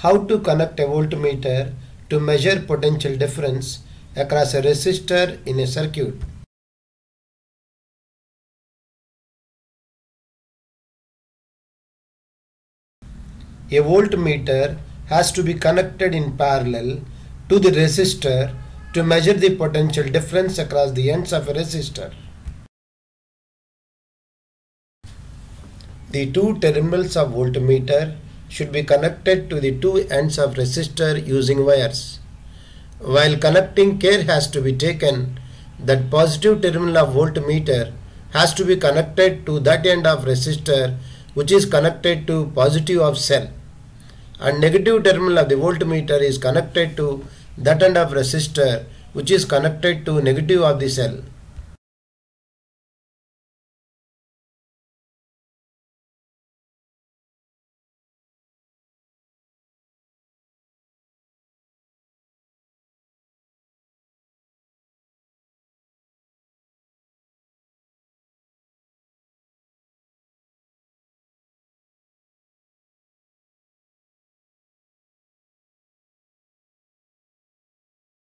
How to connect a voltmeter to measure potential difference across a resistor in a circuit. A voltmeter has to be connected in parallel to the resistor to measure the potential difference across the ends of a resistor. The two terminals of voltmeter should be connected to the two ends of resistor using wires. While connecting, care has to be taken that positive terminal of voltmeter has to be connected to that end of resistor which is connected to positive of cell, and negative terminal of the voltmeter is connected to that end of resistor which is connected to negative of the cell.